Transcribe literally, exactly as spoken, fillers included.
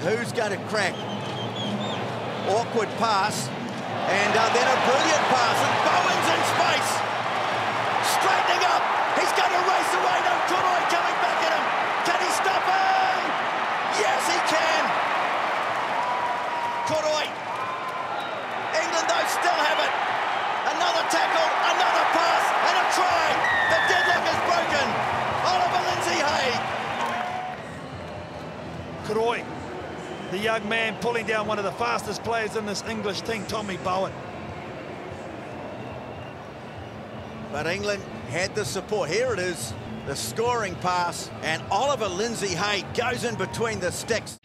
who's going to crack? Awkward pass, and uh, then a brilliant pass, and Bowen's in space. Straightening up, he's going to race away. No, Kuroi coming back at him. Can he stop him? Yes, he can. Kuroi. England, though, still have it. Another tackle, another pass, and a try. The deadlock is broken. Oliver Lindsay-Hague. Kuroi, the young man pulling down one of the fastest players in this English team, Tommy Bowen. But England had the support. Here it is, the scoring pass, and Oliver Lindsay-Hague goes in between the sticks.